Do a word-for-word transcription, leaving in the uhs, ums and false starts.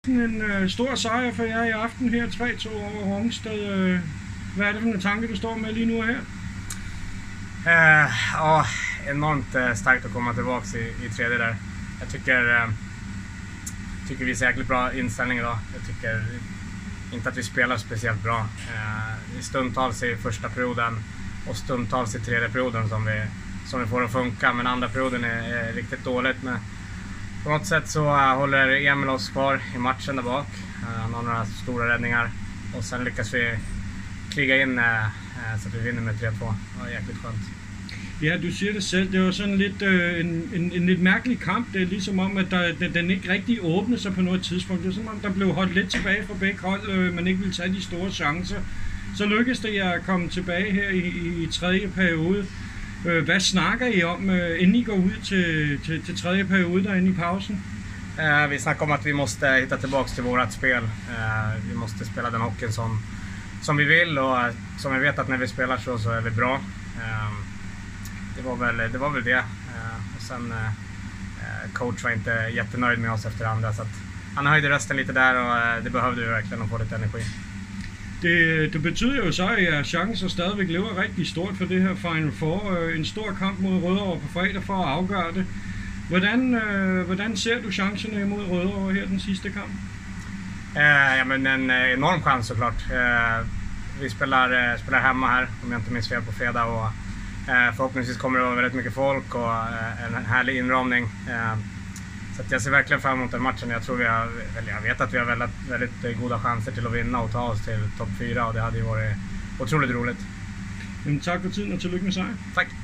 En øh, stor sejr for jer i aften her, tre to over Rungsted. Øh, hvad er det for en tanke, du står med lige nu her? Uh, ja, enormt uh, starkt att komma tillbaka i, i tredje där. Jag tycker, uh, tycker vi ser jäkligt bra inställning idag. Jag tycker inte att vi spelar speciellt bra. Uh, stundtals i första perioden och stundtals i tredje perioden som vi, som vi får att funka. Men andra perioden är, är riktigt dåligt. Men på något sätt så uh, håller Emil oss kvar i matchen där bak. Uh, han har några stora räddningar. Och sen lyckas vi kriga in uh, uh, så att vi vinner med tre två. Det var jäkligt skönt. Ja, du siger det selv. Det var sådan lidt øh, en, en, en lidt mærkelig kamp. Det er ligesom om, at der, den, den ikke rigtig åbnede sig på noget tidspunkt. Det er som om, der blev holdt lidt tilbage fra begge hold, øh, man ikke ville tage de store chancer. Så lykkedes det at komme tilbage her i, i, i tredje periode. Øh, hvad snakker I om, øh, inden I går ud til, til, til tredje periode derinde i pausen? Uh, vi snackar om att vi måste hitta tillbaka till vårat spel. Uh, vi måste spela den hockeyn som, som vi vill och uh, som vi vet att när vi spelar så, så är vi bra. Uh, det, var väl, det var väl det. Uh, och sen uh, coach var inte jättenöjd med oss efter andra så att han höjde rösten lite där och uh, det behövde vi verkligen att få lite energi. Det, det betyder jo så, at jeres chancer stadigvæk lever rigtig stort for det her Final Four. En stor kamp mod Rødovre på fredag for at afgøre det. Hvordan, øh, hvordan ser du chancerne imod Rødovre her den sidste kamp? Eh, ja, men en enorm chans såklart. Eh, vi spelar, eh, spelar hemma här, om jag inte minns fel, på fredag. Och, eh, förhoppningsvis kommer det vara väldigt mycket folk och eh, en härlig inramning. Eh, så att jag ser verkligen fram emot den matchen. Jag, tror vi har, eller jag vet att vi har väldigt, väldigt goda chanser till att vinna och ta oss till topp fyra. Och det hade ju varit otroligt roligt. Jamen, tak for tiden og tillykke med sejren. Tack.